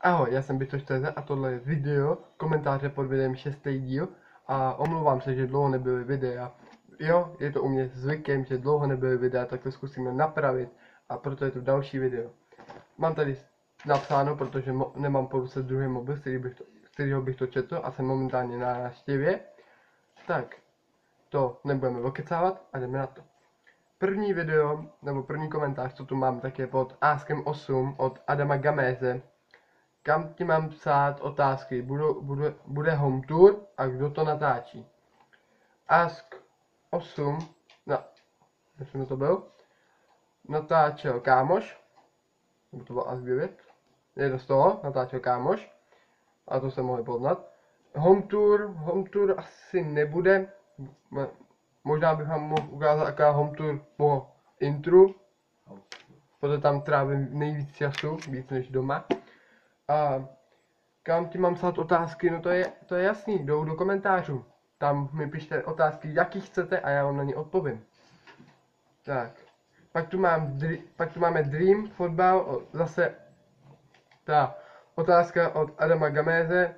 Ahoj, já jsem Bycož.cz a tohle je video, komentáře pod videem 6. díl a omlouvám se, že dlouho nebyly videa. Jo, je to u mě zvykem, že dlouho nebyly videa, tak to zkusíme napravit a proto je to další video. Mám tady napsáno, protože nemám po ruce druhý mobil, z kterého bych to četl a jsem momentálně na návštěvě. Tak, to nebudeme okecávat a jdeme na to. První video, nebo první komentář, co tu mám, tak je pod Askem 8 od Adama Gaméze. Kam ti mám psát otázky? Bude home tour a kdo to natáčí? Ask 8, myslím, to byl, natáčel kámoš, nebo to byl Ask 9, jedno z toho, natáčel kámoš, a to se mohli poznat. Home tour asi nebude, možná bych vám mohl ukázat jaká home tour po intru, protože tam trávím nejvíc času, víc než doma. A kam ti mám psát otázky, no to je jasný, jdou do komentářů. Tam mi pište otázky, jaký chcete a já vám na ně odpovím. Tak, pak tu máme Dream fotbal, zase ta otázka od Adama Gaméze,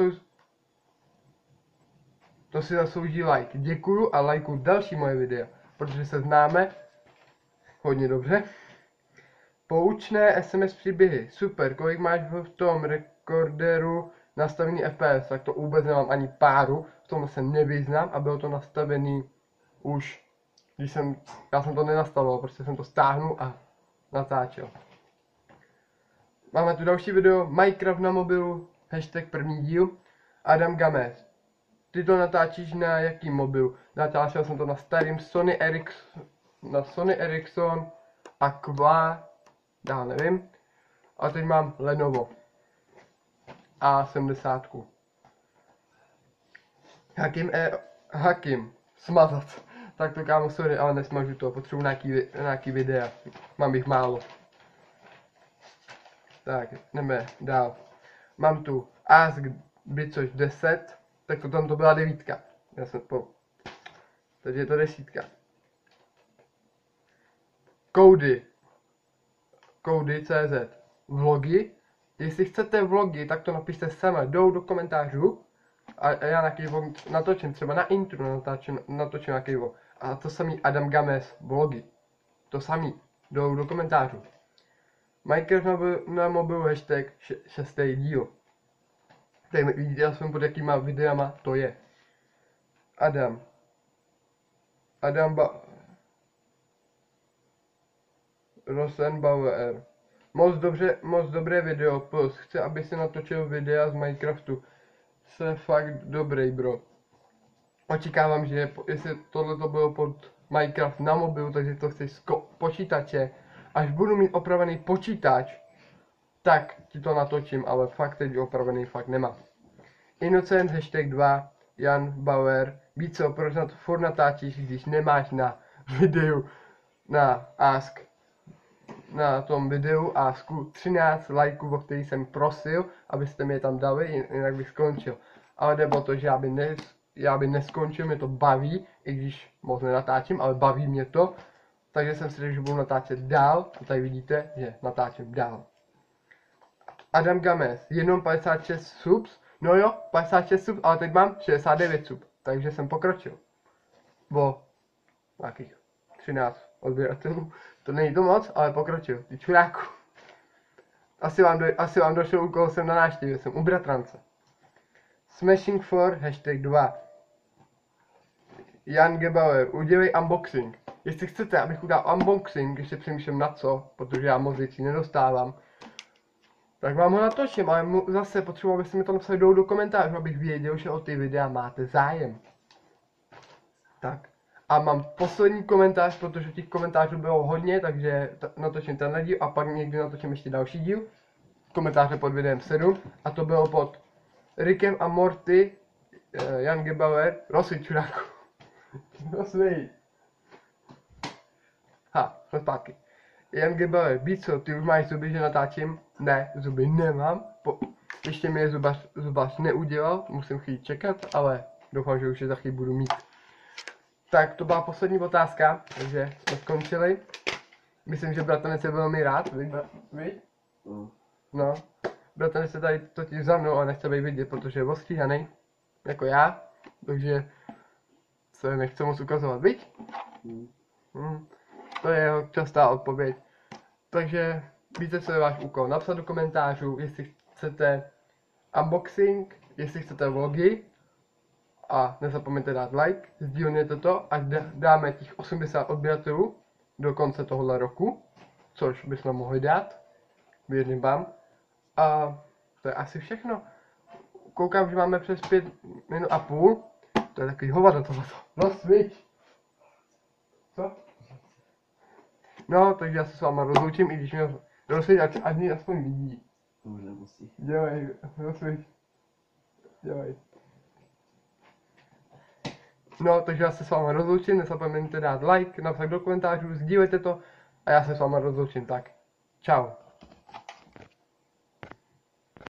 to si zaslouží like. Děkuju a lajkuju další moje videa, protože se známe hodně dobře. Poučné SMS příběhy, super, kolik máš v tom rekorderu nastavený FPS, tak to vůbec nemám ani páru, v tom se nevyznám a bylo to nastavený už, já jsem to nenastavoval, prostě jsem to stáhnul a natáčel. Máme tu další video, Minecraft na mobilu, hashtag první díl, Adam Gamez. Ty to natáčíš na jaký mobil? Natáčel jsem to na starým Sony Ericsson Aqua, já nevím. A teď mám Lenovo A70. Hakim, smazat. Tak to kámo, sorry, ale nesmažu to, potřebuji nějaký videa. Mám jich málo. Tak, jdeme dál. Mám tu Ask Bycož 10, tak to tam to byla 9. Teď je to 10. Koudy.cz vlogy. Jestli chcete vlogy, tak to napište sama, jdou do komentářů a já nějaký vlog natočím, třeba na intro natočím nějaký vlog. A to samý Adam Gamez vlogy. To samý, jdou do komentářů. Minecraft na mobilu hashtag 6. díl. Tady vidíte aspoň pod jakýma videama to je. Rosenbauer. Moc dobré video, plus chci, aby si natočil videa z Minecraftu. Jsi fakt dobrý, bro. Očekávám, že jestli tohle to bylo pod Minecraft na mobilu, takže to chceš z počítače. Až budu mít opravený počítač, tak ti to natočím, ale fakt teď opravený fakt nemám. Innocent hashtag 2, Jan Bauer. Víc co, proč na to furt natáčíš, když nemáš na videu, na Ask, na tom videu Asku 13 lajků, o který jsem prosil, abyste mi je tam dali, jinak bych skončil. Ale jde o to, že já by neskončil, mě to baví, i když moc nenatáčím, ale baví mě to. Takže jsem si řekl, že budu natáčet dál a tady vidíte, že natáčím dál. Adam Gamez, jenom 56 subs, no jo, 56 subs, ale teď mám 69 subs, takže jsem pokročil. O nějakých 13 odběratelů, to není to moc, ale pokročil, ty čuráku. Asi vám došlo, u koho jsem na návštěvě, jsem u bratrance. Smashing 4, hashtag 2. Jan Gebauer, udělej unboxing. Jestli chcete, abych udělal unboxing, ještě přemýšlím na co, protože já moc věcí nedostávám, tak vám ho natočím, ale zase potřebuji, abyste mi to napsali do komentářů, abych věděl, že o ty videa máte zájem. Tak. A mám poslední komentář, protože těch komentářů bylo hodně, takže natočím tenhle díl a pak někdy natočím ještě další díl. Komentáře pod videem 7 a to bylo pod Rickem a Morty, Jan Gebauer, Rosy čuráku. Rosy. Jsme zpátky. Jan Gebauer, Bíco, ty už máš zuby, že natáčím? Ne, zuby nemám. Ještě mi je zubař neudělal, musím chvíli čekat, ale doufám, že už je za chvíli budu mít. Tak to byla poslední otázka, takže jsme skončili. Myslím, že bratranec je velmi rád, víš? No. bratranec se tady totiž za mnou a nechce být vidět, protože je ostříhaný, jako já, takže se nechce moc ukazovat, viď? To je jeho častá odpověď. Takže víte, co je váš úkol. Napsat do komentářů, jestli chcete unboxing, jestli chcete vlogy a nezapomeňte dát like, sdílněte to, až dáme těch 80 odběratelů do konce tohohle roku, což bychom mohli dát, věřím vám. A to je asi všechno. Koukám, že máme přes 5 minut a půl, to je takový hovado tohleto. No switch! Co? No, takže já se s váma rozloučím, i když mě rozsvěť, ať mě aspoň vidí. To už nemusí. Dělej, rozsvěť. Dělej. No, takže já se s váma rozloučím, nezapomeňte dát like, napsat do komentářů, sdílejte to a já se s váma rozloučím, tak. Čau.